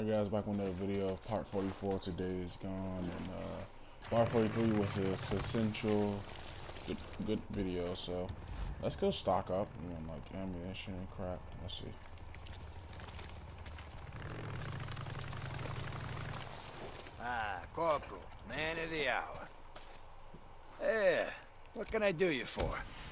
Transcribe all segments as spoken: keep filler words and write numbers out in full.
Alright guys, back on the video. Part forty-four today is gone, and uh, part forty-three was a essential good, good video, so let's go stock up on like ammunition and crap. Let's see. Ah, Corporal, man of the hour. Yeah, what can I do you for?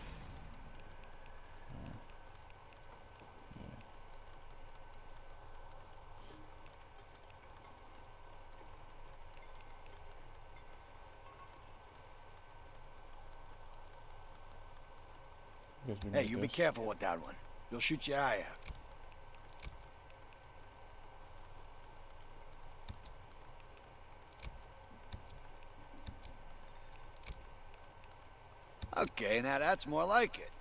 Hey, you be careful with that one. You'll shoot your eye out. Okay, now that's more like it.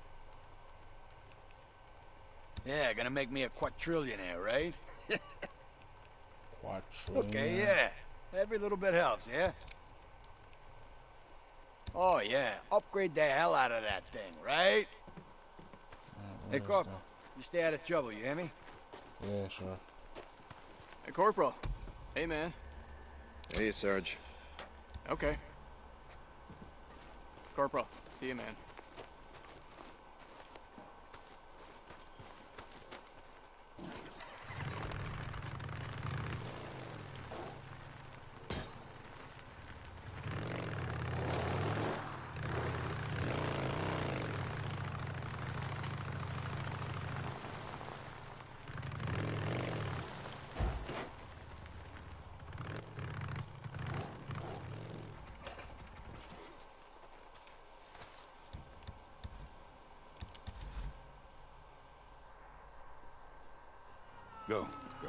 Yeah, gonna make me a quadrillionaire, right? Quadrillionaire? Okay, yeah. Every little bit helps, yeah? Oh, yeah. Upgrade the hell out of that thing, right? Hey, Corporal, you stay out of trouble, you hear me? Yeah, sure. Hey, Corporal. Hey, man. Hey, Sarge. Okay. Corporal, see you, man. Go, go.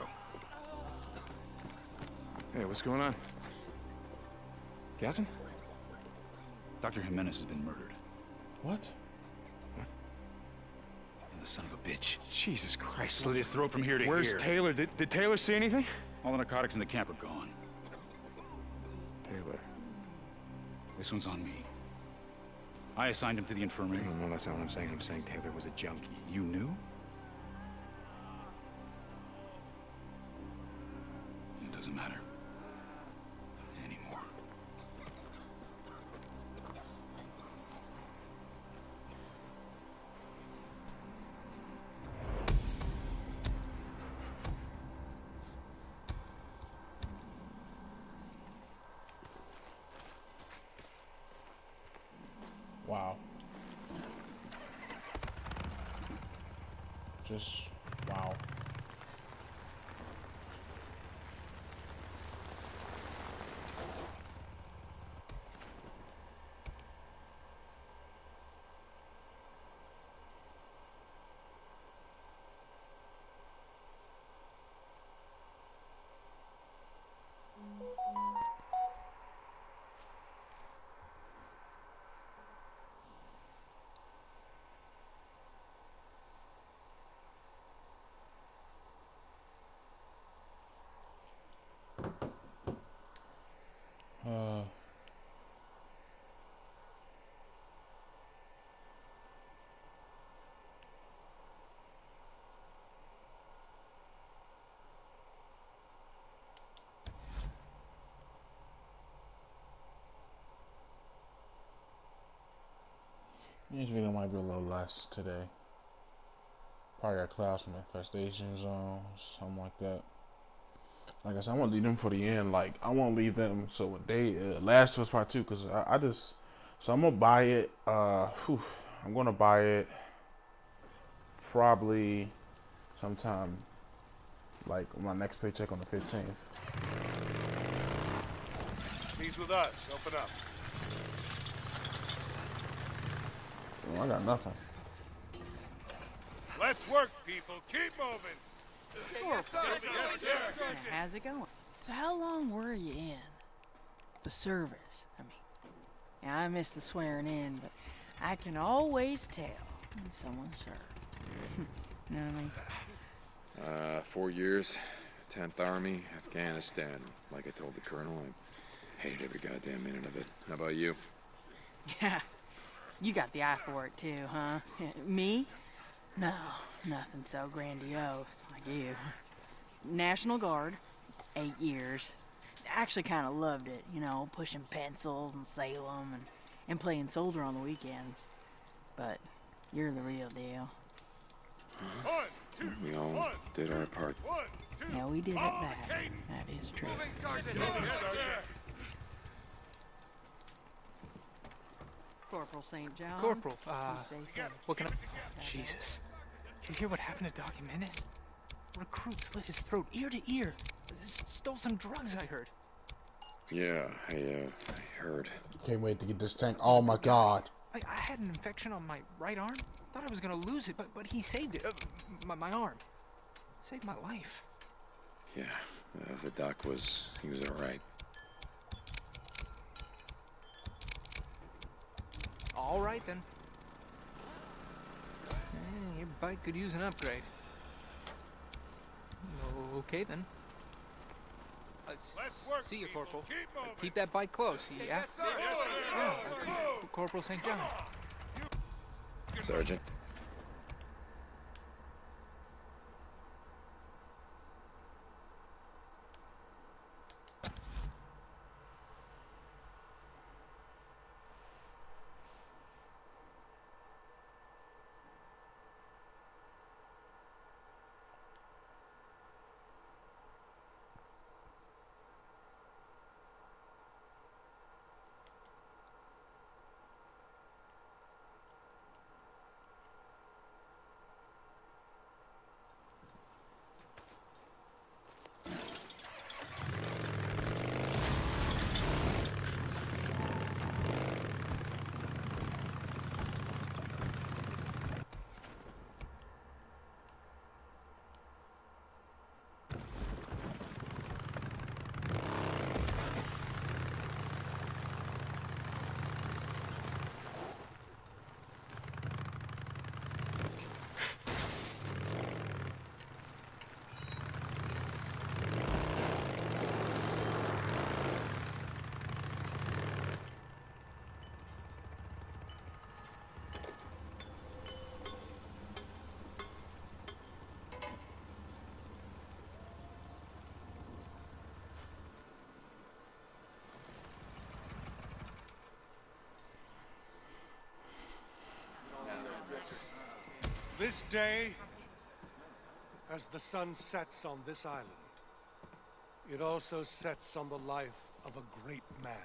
Hey, what's going on? Captain? Doctor Jimenez has been murdered. What? What? The son of a bitch. Jesus Christ, slit his throat from here to Where's here. Where's Taylor? Did, did Taylor see anything? All the narcotics in the camp are gone. Taylor. This one's on me. I assigned him to the infirmary. No, no, that's not what I'm saying. I'm saying Taylor was a junkie. You knew? It doesn't matter. Anymore. Wow. Just wow. Uh, this video might be a little less today. Probably got clouds from infestation zones, something like that. Like I said, I want to leave them for the end. Like I want to leave them so when they uh, Last of Us Part Two, because I, I just so I'm gonna buy it. Uh, whew, I'm gonna buy it probably sometime like my next paycheck on the fifteenth. He's with us. Open up. Oh, I got nothing. Let's work, people. Keep moving. Yes, sir. Yes, sir. Yes, sir. Now, how's it going? So how long were you in the service? I mean, yeah, I missed the swearing in, but I can always tell when someone's served. You know what I mean? Uh, four years, tenth Army, Afghanistan. Like I told the colonel, I hated every goddamn minute of it. How about you? Yeah, you got the eye for it too, huh? Me? No, nothing so grandiose like you. National Guard, eight years. Actually kind of loved it, you know, pushing pencils in Salem and, and playing soldier on the weekends. But you're the real deal. One, two, We all one, did our part. one, two. Yeah, we did it Follow bad. the cadence. That is true. Moving, Sergeant. Yes, sir. Corporal Saint John. Corporal, uh, you stay safe. what can I... Jesus. Did you hear what happened to Doc Jimenez? A recruit slit his throat ear to ear. S- stole some drugs, I heard. Yeah, I, uh, I heard. Can't wait to get this tank. Oh my god. I, I had an infection on my right arm. Thought I was gonna lose it, but but he saved it. Uh, my, my arm. Saved my life. Yeah, uh, the doc was, he was alright. All right, then. Eh, your bike could use an upgrade. Okay, then. Let's Let's work, see you, people. Corporal. Keep Uh, moving. keep that bike close, yeah? Yes, sir. Oh, uh, Cor- Corporal Saint John. Sergeant. This day, as the sun sets on this island, it also sets on the life of a great man.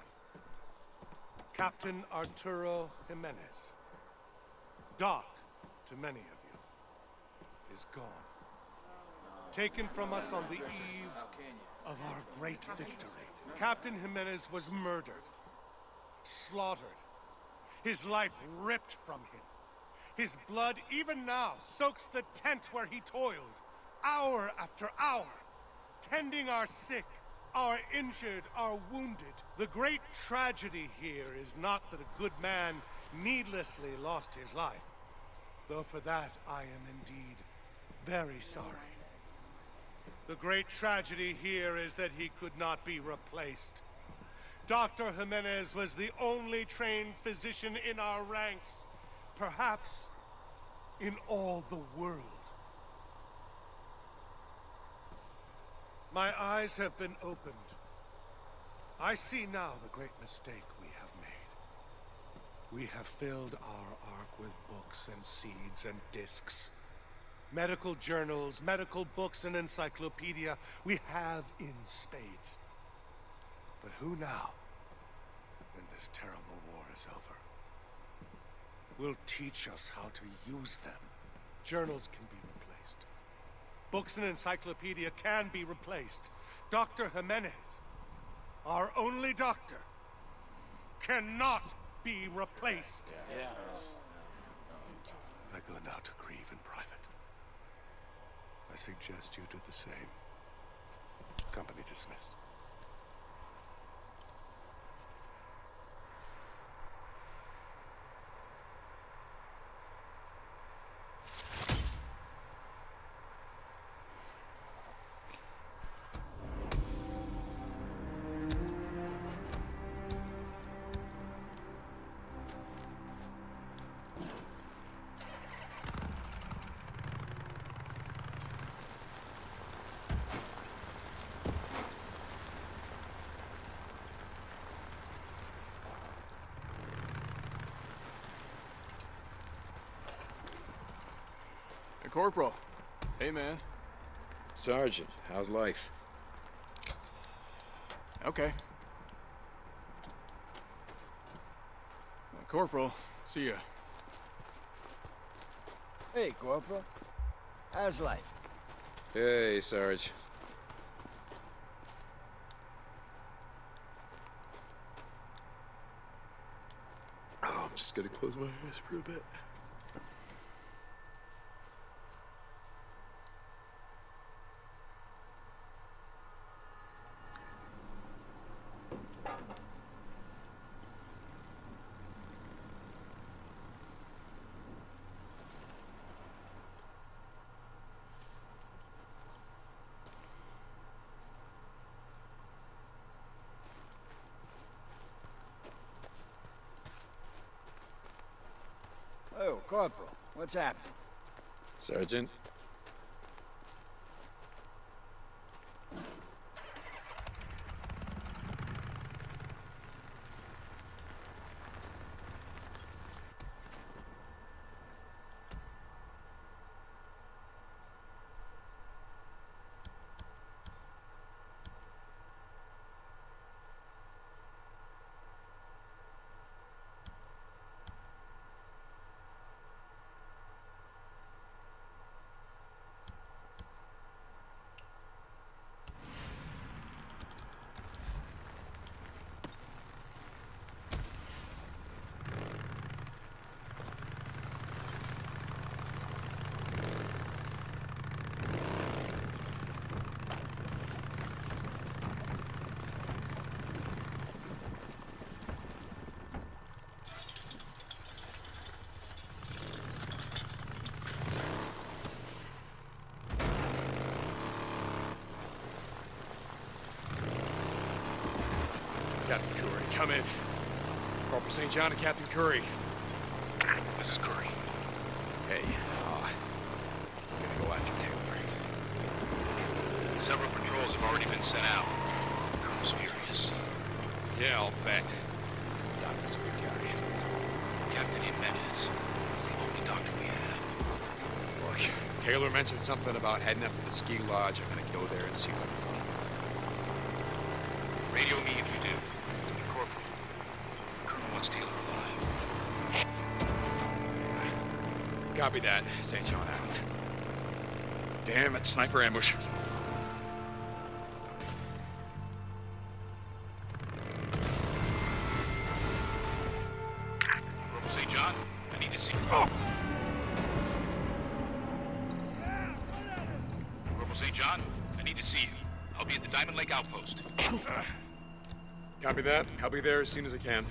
Captain Arturo Jimenez, Doc to many of you, is gone. Taken from us on the eve of our great victory. Captain Jimenez was murdered, slaughtered, his life ripped from him. His blood, even now, soaks the tent where he toiled, hour after hour, tending our sick, our injured, our wounded. The great tragedy here is not that a good man needlessly lost his life, though for that I am indeed very sorry. The great tragedy here is that he could not be replaced. Doctor Jimenez was the only trained physician in our ranks, perhaps in all the world. My eyes have been opened. I see now the great mistake we have made. We have filled our ark with books and seeds and discs. Medical journals, medical books, and encyclopedia we have in spades. But who now, when this terrible war is over, will teach us how to use them? Journals can be replaced. Books and encyclopedia can be replaced. Doctor Jimenez, our only doctor, cannot be replaced. Yeah. I go now to grieve in private. I suggest you do the same. Company dismissed. Corporal. Hey, man. Sergeant, how's life? Okay. Uh, Corporal, see ya. Hey, Corporal. How's life? Hey, Sarge. Oh, I'm just gonna close my eyes for a bit. Oh, Corporal, what's happening? Sergeant? Captain Curry, come in. Corporal Saint John and Captain Curry. This is Curry. Hey, uh, I'm gonna go after Taylor. Several patrols have already been sent out. Colonel's furious. Yeah, I'll bet. Doc was a good guy. Captain Jimenez was the only doctor we had. Look, Taylor mentioned something about heading up to the ski lodge. I'm gonna go there and see what I'm doing. Radio me if you do. And Corporal, Colonel wants Taylor alive. Copy that. Saint John out. Damn it, sniper ambush. Corporal Saint John, I need to see you. Oh. Corporal Saint John, I need to see you. I'll be at the Diamond Lake outpost. Uh, copy that. I'll be there as soon as I can.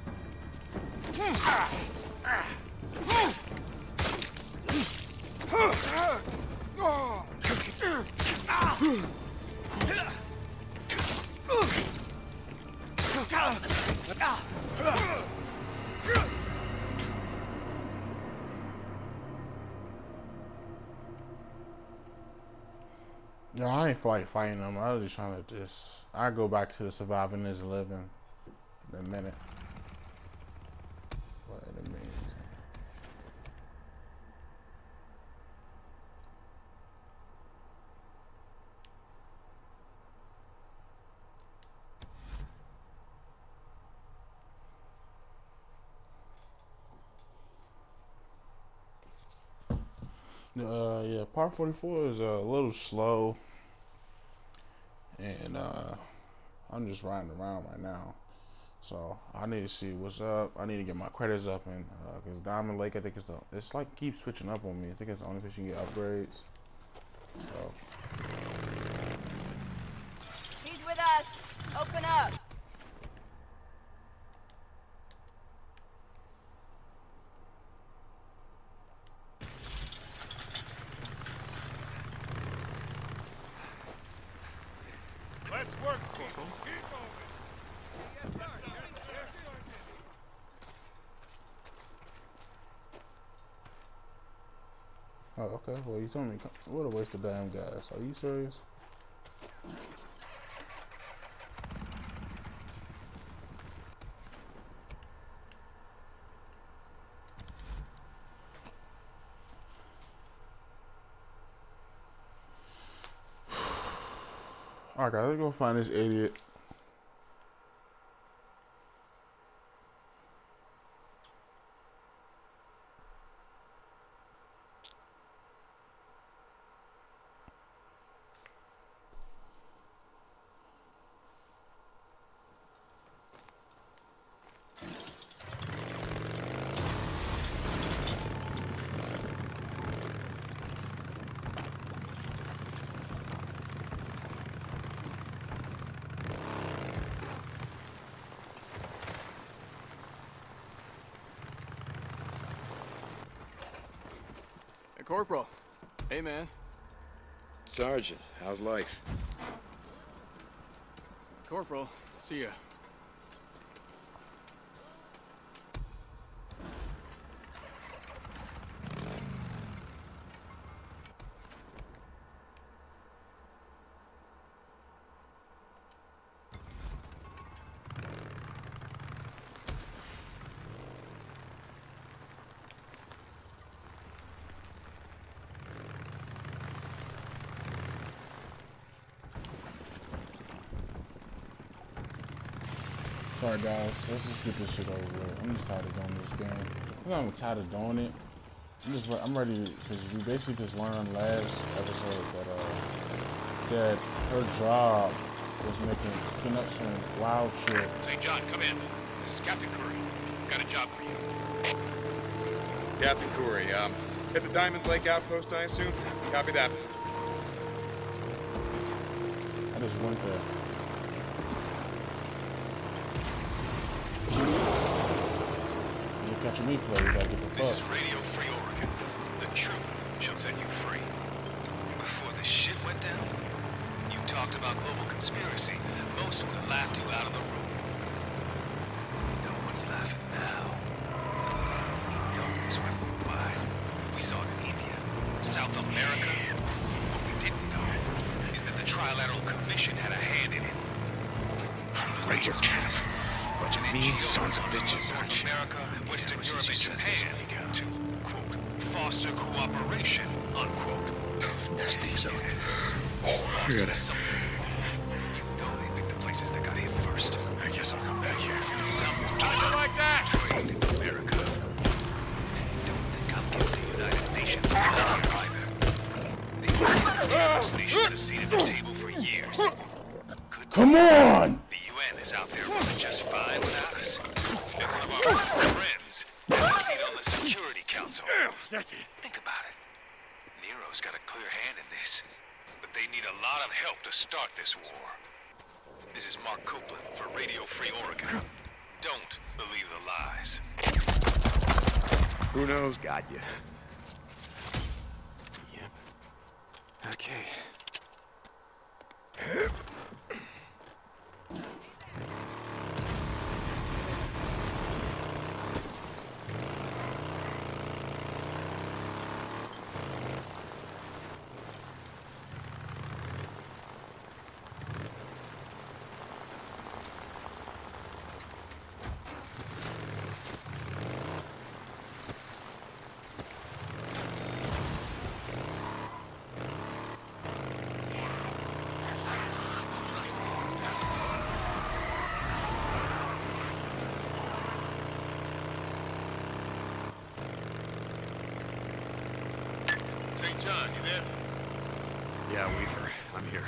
No, I ain't like fighting them. I was just trying to just. I go back to the surviving is living in a minute. Wait a minute. Uh, yeah, part forty-four is a little slow, and uh, I'm just riding around right now, so I need to see what's up. I need to get my credits up, and uh, cause Diamond Lake, I think it's the, it's like keeps switching up on me. I think it's the only place you can get upgrades. So. He's with us. Open up. Let's work, Corporal. Keep moving. Oh, okay. Well, you told me what a waste of damn gas. Are you serious? Alright, guys, let's go find this idiot. Corporal. Hey, man. Sergeant, how's life? Corporal, see ya. Sorry guys, let's just get this shit over with. I'm just tired of doing this game. I'm not even tired of doing it. I'm just I'm ready because we basically just learned last episode that uh that her job was making putting up some wild shit. Saint John, come in. This is Captain Curry. Got a job for you. Captain Curry, um, hit the Diamond Lake outpost, I assume? Copy that. I just went there. Catch a replay, you gotta get the This is Radio Free Oregon. The truth shall set you free. Before this shit went down, you talked about global conspiracy. Most would have laughed you out of the room. No one's laughing now. We know this went worldwide. We saw it in India, South America. What we didn't know is that the Trilateral Commission had a hand in it. Radio cast. Bunch of mean sons of bitches, North America, Western Europe, and Japan to, quote, foster cooperation, unquote. That's things so. Foster something. You know they picked the places that got hit first. I guess I'll come back here. And some How'd you like that? trade in America. Don't think I'm giving the United Nations a look here either. They've given terrorist nations a seat at the table for years. Good Come on! The U N is out there running just fine without us. And one of our friends has a seat on the Security Council. That's it. Think about it. Nero's got a clear hand in this, but they need a lot of help to start this war. This is Mark Copeland for Radio Free Oregon. Don't believe the lies. Who knows? Got you. Yep. Okay. Saint John, you there? Yeah, Weaver, I'm here.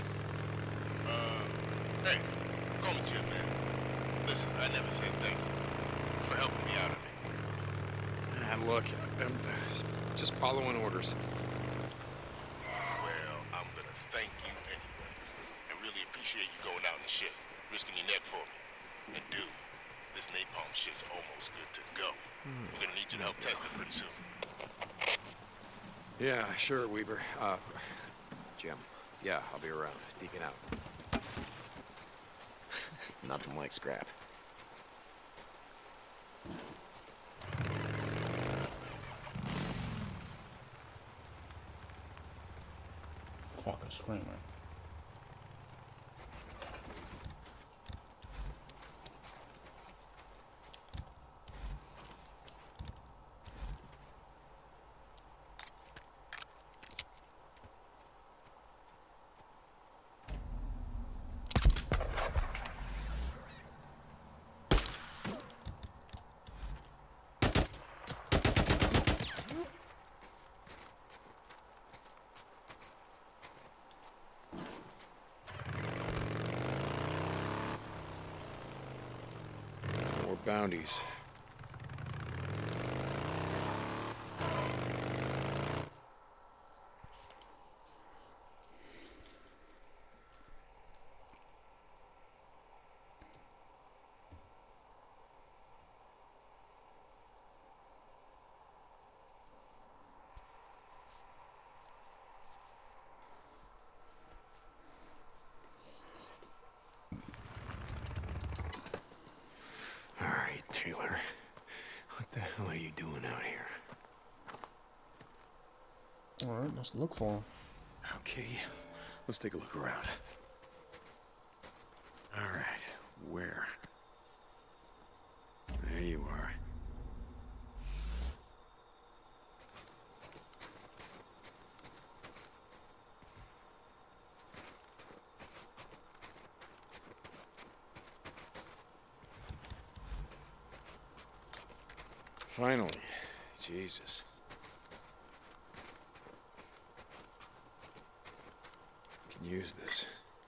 Uh, hey, call me Jim, man. Listen, I never said thank you for helping me out, I mean. And look, I'm just following orders. Well, I'm gonna thank you anyway. I really appreciate you going out in the ship, risking your neck for me. And dude, this napalm shit's almost good to go. We're gonna need you to help test it pretty soon. Yeah, sure, Weaver. Uh, Jim. Yeah, I'll be around. Deacon out. Nothing like scrap. Fucking screaming. bounties. Taylor, what the hell are you doing out here? Alright, let's look for him. Okay, let's take a look around. Alright, where? There you are. Finally. Jesus. Can use this.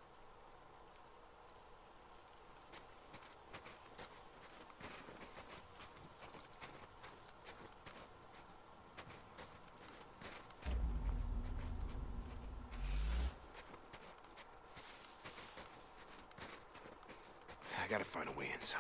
I gotta find a way inside.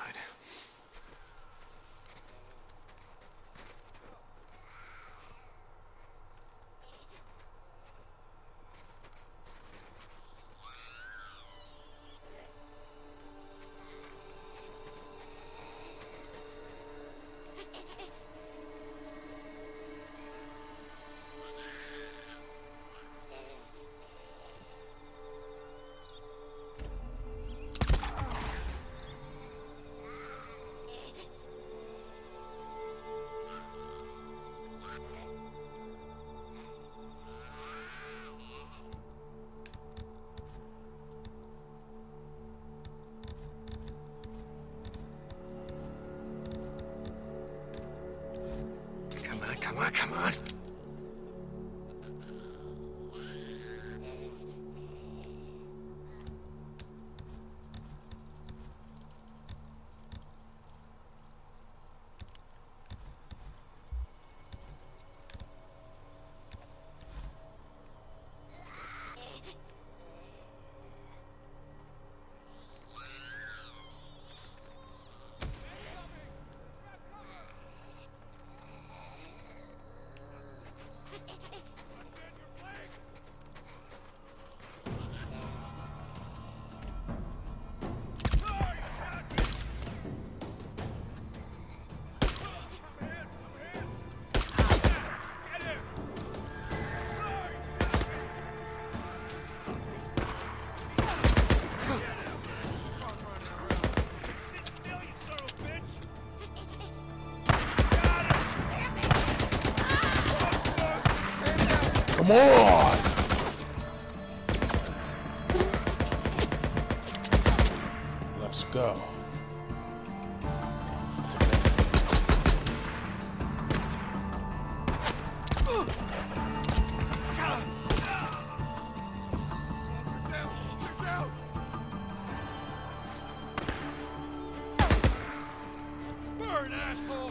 Come on, come on. Come on! Let's go. Burn, asshole!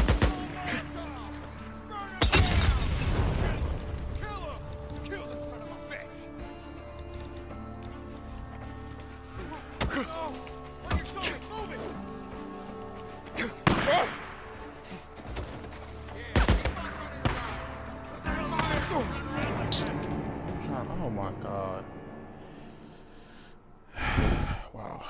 Oh my God. Wow.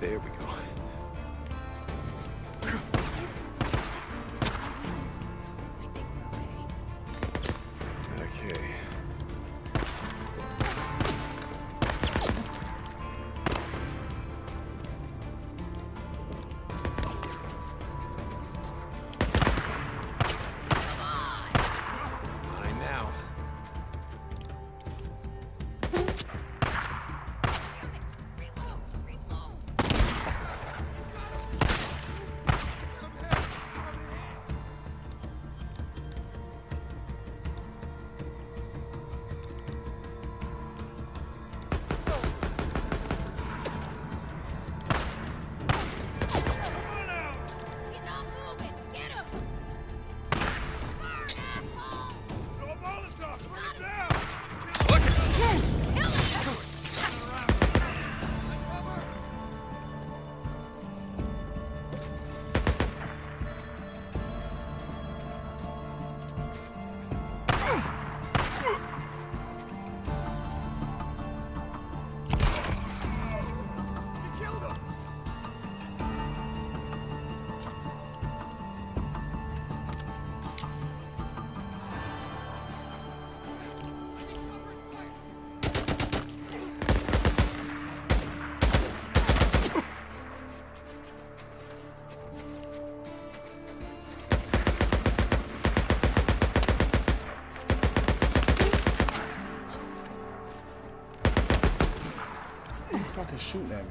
There we go. Okay. Fucking shooting at me.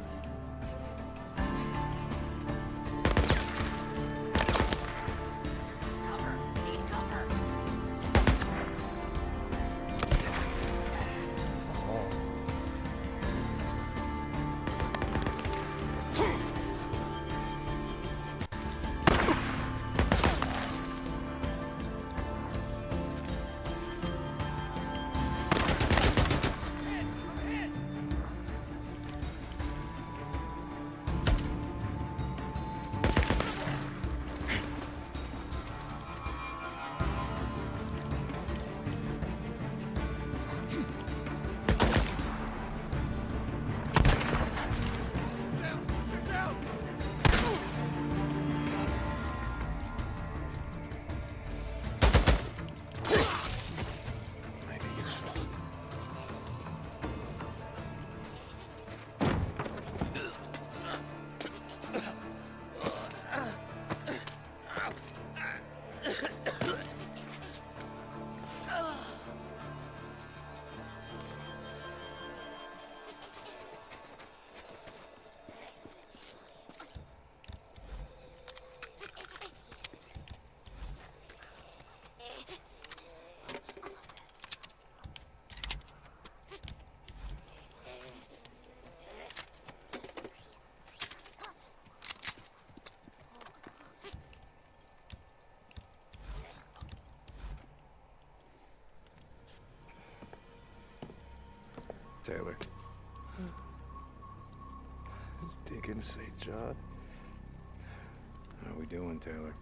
Taylor. Deacon Saint John. How we doing, Taylor?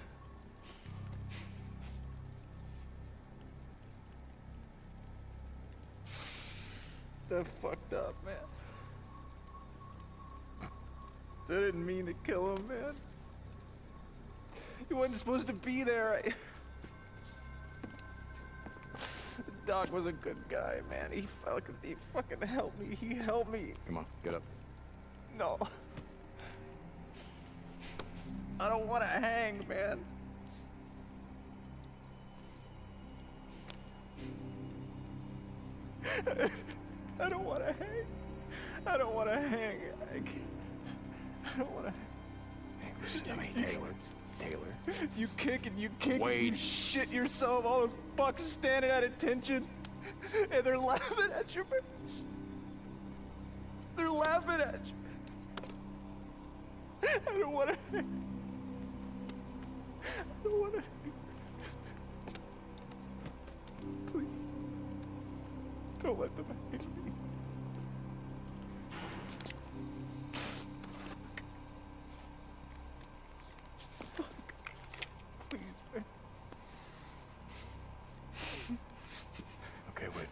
That fucked up, man. I didn't mean to kill him, man. He wasn't supposed to be there. I... Doc was a good guy, man. He fucking, he fucking helped me. He helped me. Come on, get up. No. I don't want to hang, man. I don't want to hang. I don't want to hang. I can't. I don't want to. Hey, listen to me, Taylor. Taylor. You kick and you kick Wade. and you shit yourself. All those fucks standing at attention, and they're laughing at you. Man. They're laughing at you. I don't want to. I don't want to. Please, don't let them hate me. Okay, wait.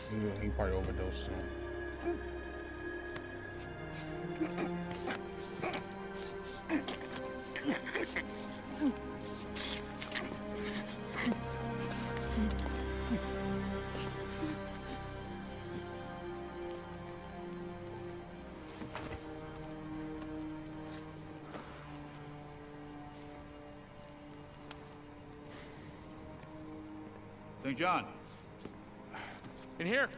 He, he probably overdosed soon. Saint John. In here.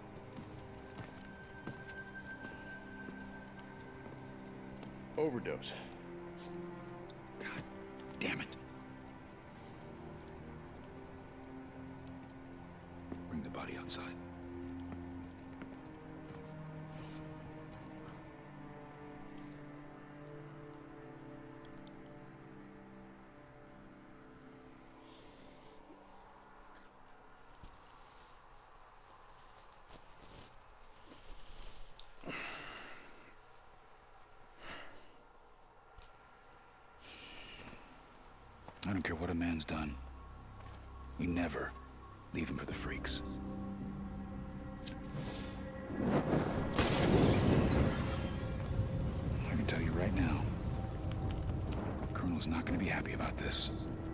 Overdose. God damn it. Bring the body outside. I don't care what a man's done. We never leave him for the freaks. I can tell you right now, the Colonel's not going to be happy about this.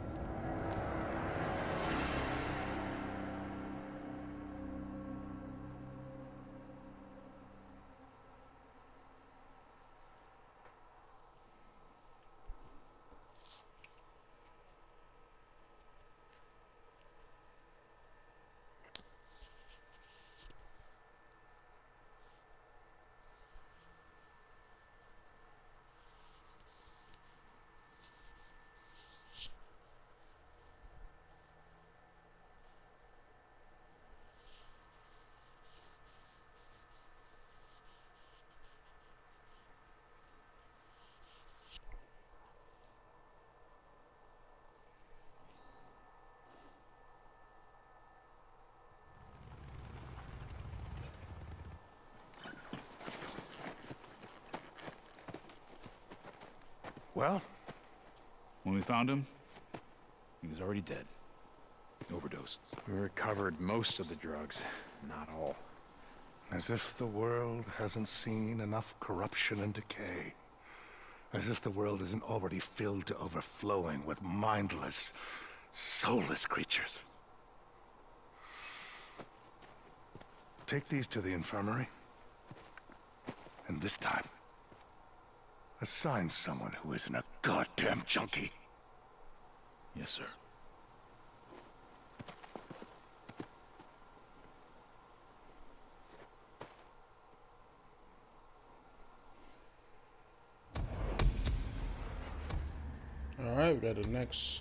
Well? When we found him, he was already dead. Overdose. We recovered most of the drugs, not all. As if the world hasn't seen enough corruption and decay. As if the world isn't already filled to overflowing with mindless, soulless creatures. Take these to the infirmary. And this time, assign someone who isn't a goddamn junkie. Yes, sir. All right, we got the next.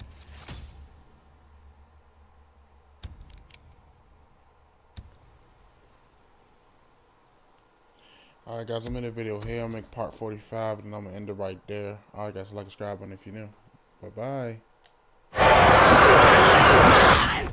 Alright guys, I'm in the video here. I'll make part forty-five and I'm gonna end it right there. Alright guys, like, subscribe, and if you're new. Bye bye.